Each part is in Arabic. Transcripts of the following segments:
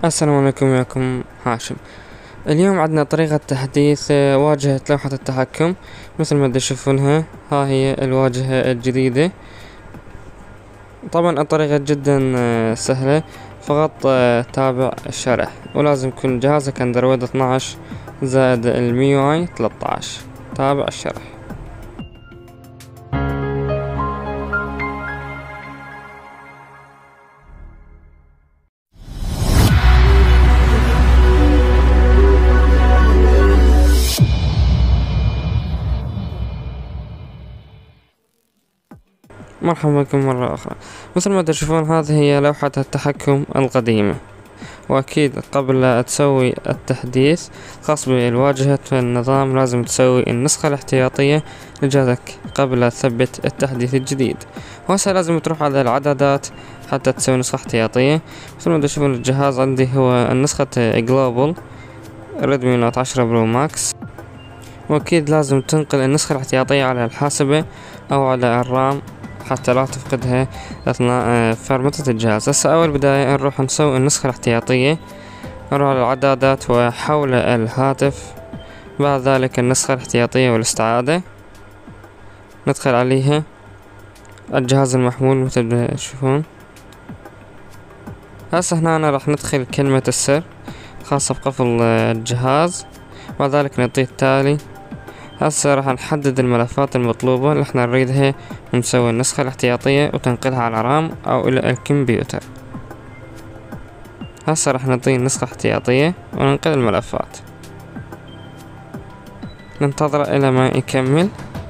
السلام عليكم، وياكم هاشم. اليوم عندنا طريقة تحديث واجهة لوحة التحكم. مثل ما تشوفونها، ها هي الواجهة الجديدة. طبعا الطريقة جدا سهلة، فقط تابع الشرح، ولازم يكون جهازك اندرويد 12 زائد الميو اي 13. تابع الشرح. مرحبا بكم مرة أخرى. مثل ما تشوفون، هذه هي لوحة التحكم القديمة، وأكيد قبل لا تسوي التحديث خاص بالواجهة النظام لازم تسوي النسخة الاحتياطية لجهازك قبل لا تثبت التحديث الجديد. وهسه لازم تروح على الإعدادات حتى تسوي نسخة احتياطية. مثل ما تشوفون، الجهاز عندي هو النسخة جلوبال ريدمي نوت 10 برو ماكس، وأكيد لازم تنقل النسخة الاحتياطية على الحاسبة أو على الرام حتى لا تفقدها أثناء فرمتة الجهاز. هسه أول بداية نروح نسوي النسخة الاحتياطية. نروح على الإعدادات وحول الهاتف، بعد ذلك النسخة الاحتياطية والاستعادة، ندخل عليها الجهاز المحمول مثل ما تشوفون. هسه هنا راح ندخل كلمة السر خاصة بقفل الجهاز، بعد ذلك نعطيه التالي. هسه راح نحدد الملفات المطلوبة اللي احنا نريدها، ونسوي النسخة الاحتياطية وتنقلها على رام او الى الكمبيوتر. هسه راح نعطيه النسخة الاحتياطية وننقل الملفات، ننتظر الى ما يكمل.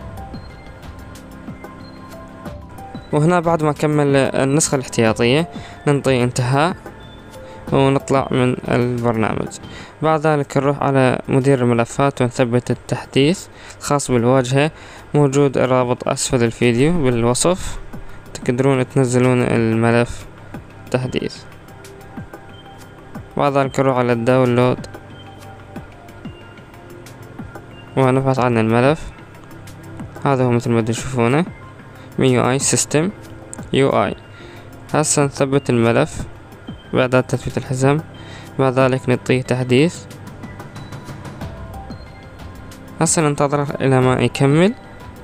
وهنا بعد ما كمل النسخة الاحتياطية ننطي انتهاء ونطلع من البرنامج. بعد ذلك نروح على مدير الملفات ونثبت التحديث الخاص بالواجهة. موجود الرابط أسفل الفيديو بالوصف، تقدرون تنزلون الملف تحديث. بعد ذلك نروح على الداونلود ونبحث عن الملف. هذا هو مثل ما تشوفونه، MIUI System UI. هسه نثبت الملف بإعداد تثبيت الحزم، بعد ذلك نعطيه تحديث. هسه ننتظر إلى ما يكمل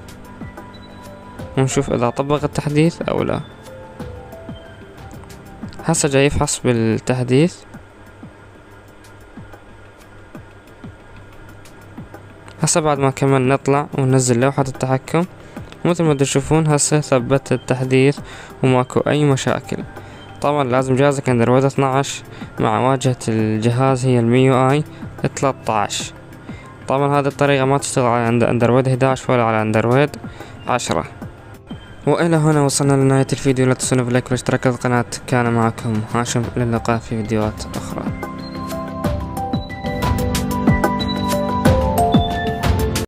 ونشوف إذا طبق التحديث أو لا. هسه جاي يفحص بالتحديث. هسه بعد ما كمل نطلع وننزل لوحة التحكم. مثل ما تشوفون هسه ثبت التحديث وماكو أي مشاكل. طبعا لازم جهازك اندرويد 12 مع واجهة الجهاز هي الميو اي 13. طبعا هذه الطريقة ما تشتغل على اندرويد 11 ولا على اندرويد 10. والى هنا وصلنا لنهاية الفيديو. لا تنسون باللايك والاشتراك في القناة. كان معكم هاشم، الى اللقاء في فيديوهات اخرى.